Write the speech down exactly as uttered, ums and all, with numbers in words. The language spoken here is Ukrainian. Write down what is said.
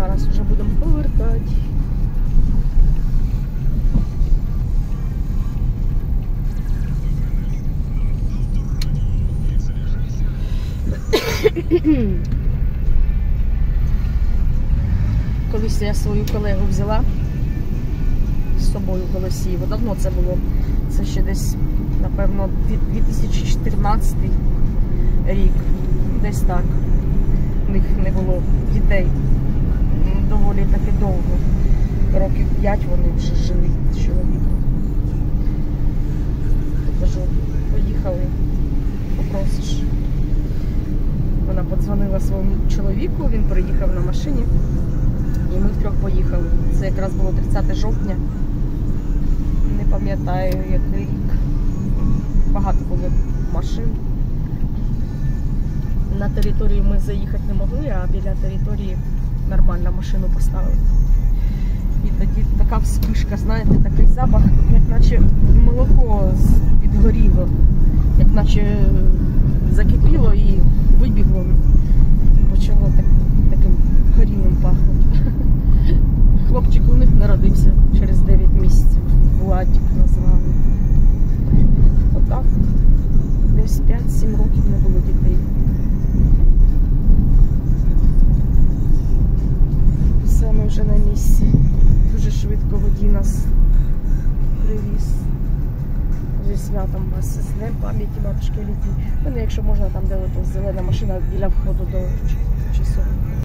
Зараз вже будемо повертати. Колись я свою колегу взяла з собою в Голосіїво. Давно це було. Це ще десь, напевно, дві тисячі чотирнадцятий рік. Десь так. У них не було дітей. Доволі таки довго. Років п'ять вони вже жили з чоловіком. Кажу, поїхали, попросиш. Вона подзвонила своєму чоловіку, він приїхав на машині. І ми втрьох поїхали. Це якраз було тридцяте жовтня. Не пам'ятаю, який рік. Багато було машин. На територію ми заїхати не могли, а біля території нормально машину поставили. І тоді така вспишка, знаєте, такий запах, як наче молоко підгоріло, як наче закипіло і вибігло. Почало так, таким горілим пахнути. Хлопчик у них народився через дев'ять місяців. Владик назвали. Отак. Десь п'ять-сім років не було дітей. Все, ми вже на місці. Дуже швидко водій нас привіз. Зі святом вас, з днем пам'яті матушки Лідії. Мене, якщо можна, там де ото зелена машина біля входу до часовні.